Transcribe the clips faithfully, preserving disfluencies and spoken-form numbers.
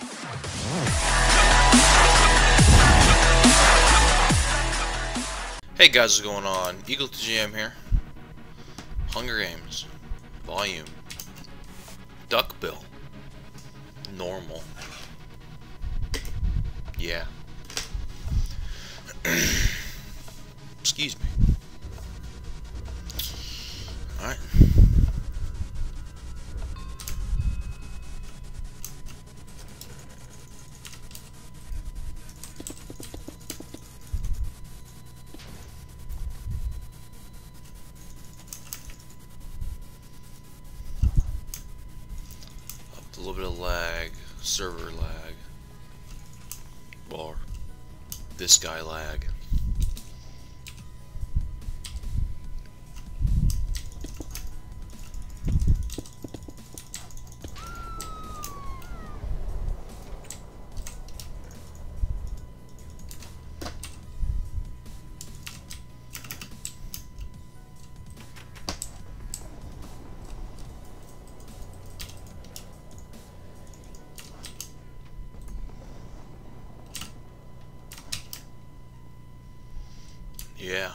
Hey guys, what's going on? Eagle to G M here. Hunger Games. Volume. Duckbill. Normal. Yeah. Excuse me. Alright. A little bit of lag, server lag, or this guy lag. Yeah.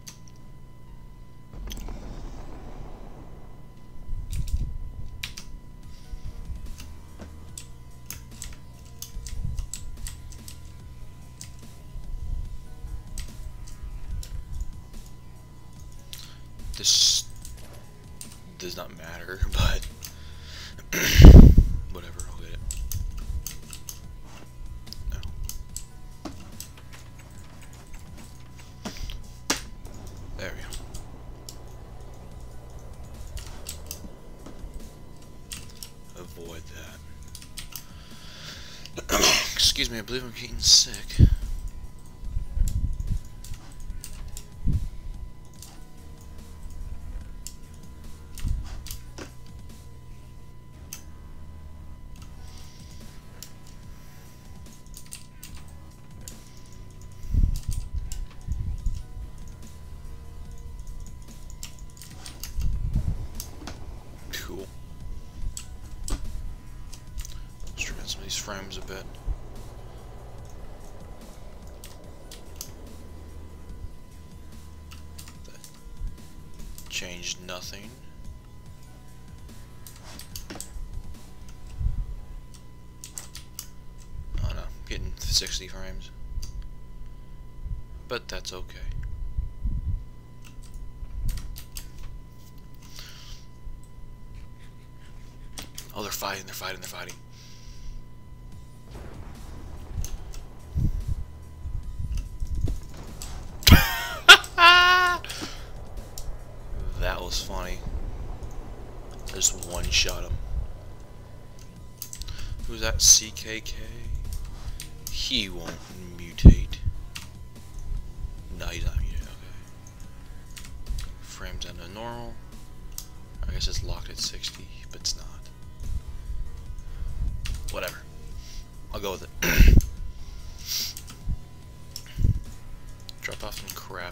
This does not matter, but whatever, I'll get it. No. There we go. Avoid that. Excuse me, I believe I'm getting sick. Cool. Let's try some of these frames a bit. That changed nothing. Oh no, getting sixty frames. But that's okay. Oh, they're fighting, they're fighting, they're fighting. That was funny. Just one shot him. Who's that? C K K? He won't mutate. No, he's not muted, okay. Frames down to normal. I guess it's locked at sixty, but it's not. Whatever. I'll go with it. Drop off some crap.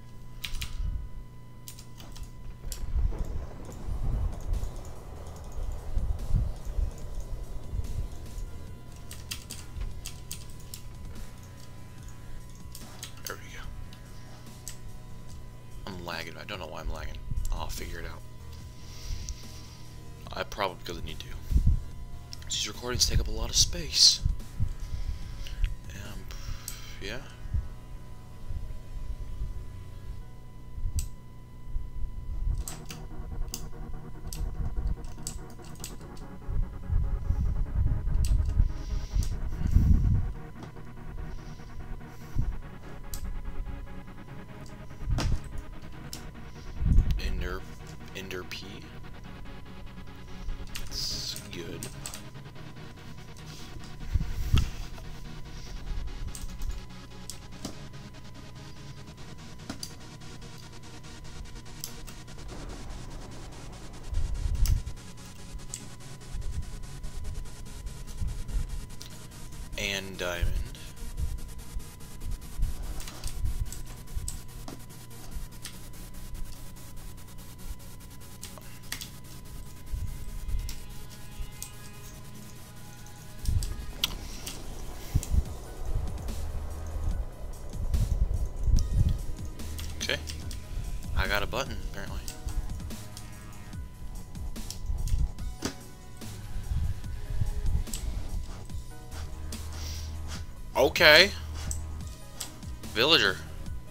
There we go. I'm lagging. I don't know why I'm lagging. I'll figure it out. I probably because I need to. These recordings take up a lot of space. Um, yeah. Ender, Ender P. That's good. And diamond. button, apparently. Okay. Villager.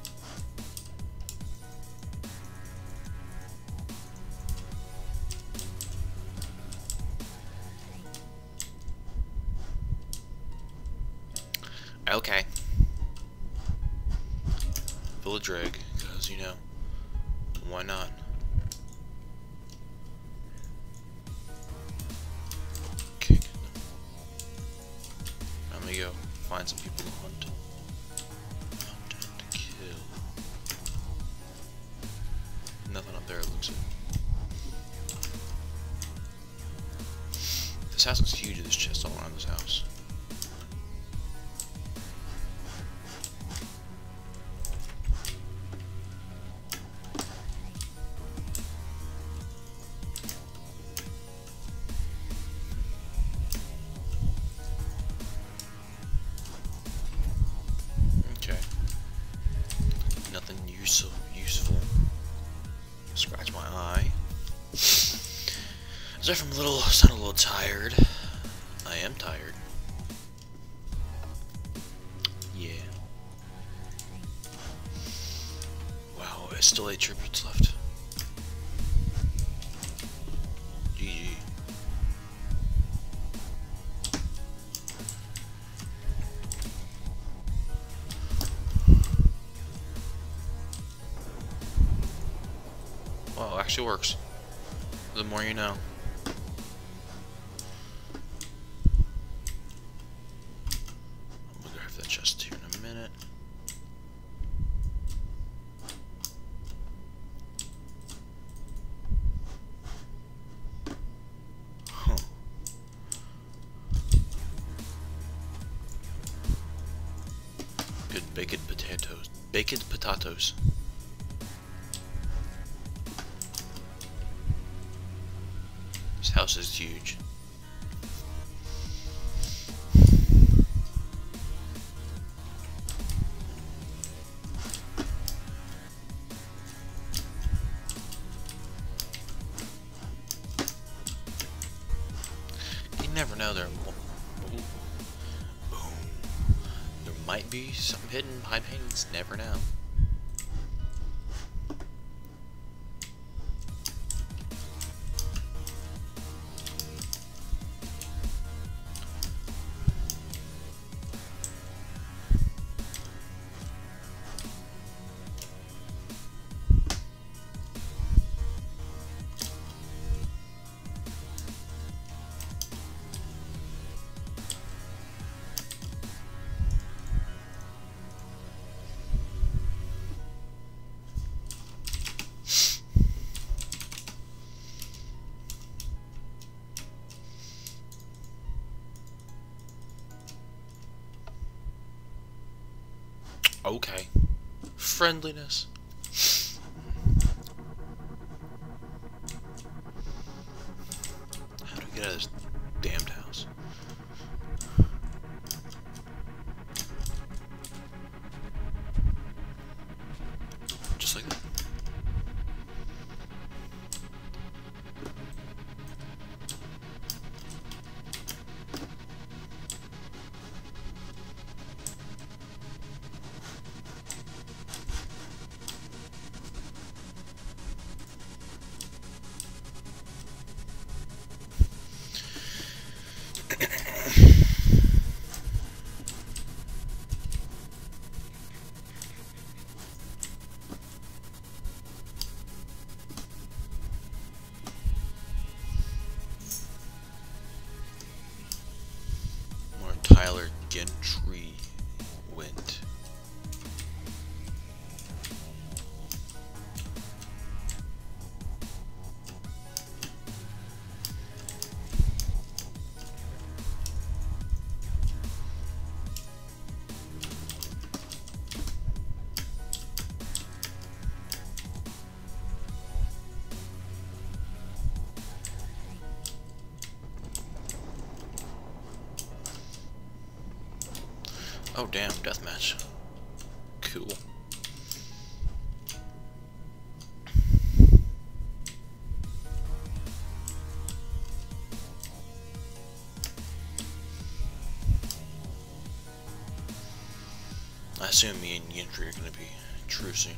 Okay. Villager egg, because, you know, why not? Okay. I'm gonna go find some people to hunt. Hunt and kill. Nothing up there, it looks like. This house looks huge, there's chests all around this house. So useful. Scratch my eye. Sorry if I'm a little, sound a little tired. I am tired. Yeah. Wow, I still eight tributes left. G G. Well, it actually works. The more you know. I'm gonna grab that chest here in a minute. Huh. Good baked potatoes. Baked potatoes. This house is huge. You never know, there Ooh. Boom. There might be something hidden behind paintings, never know. Okay. Friendliness. How do we get out of this damned house? Just like that. Tyler Gentry went. Oh damn, deathmatch. Cool. I assume me and Yintry are gonna be trucing.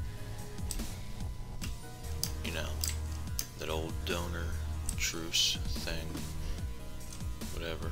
You know, that old donor truce thing. Whatever.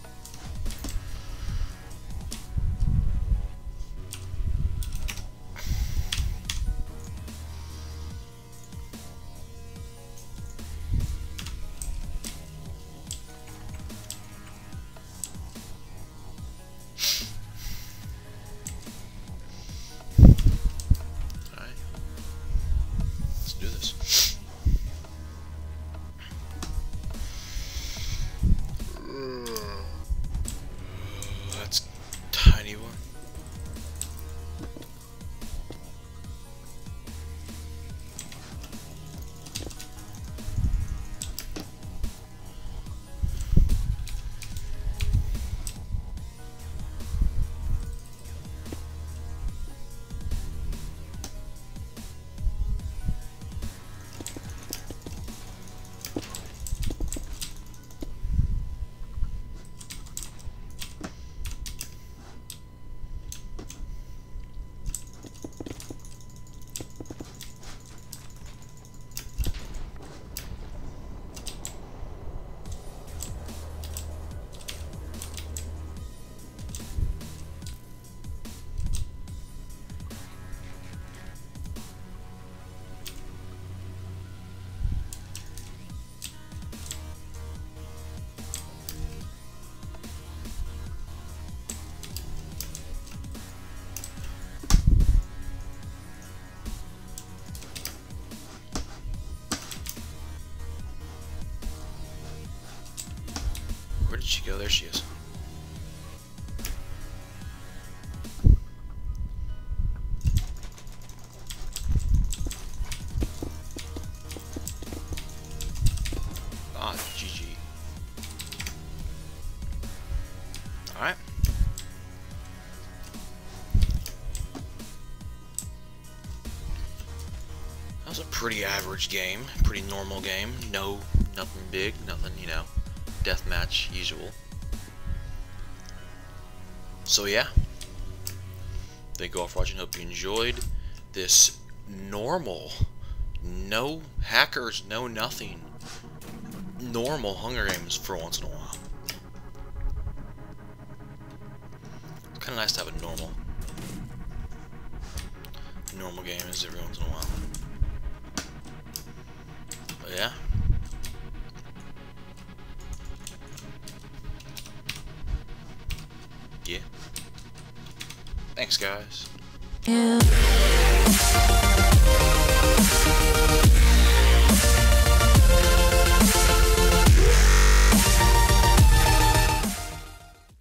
Where did she go? There she is. Ah, G G. Alright. That was a pretty average game. Pretty normal game. No, nothing big. Nothing, you know. Deathmatch, usual. So yeah, thank you all for watching. Hope you enjoyed this normal, no hackers, no nothing, normal Hunger Games for once in a while. Kind of nice to have a normal, normal game is every once in a while. But yeah. Yeah. Thanks, guys. Yeah.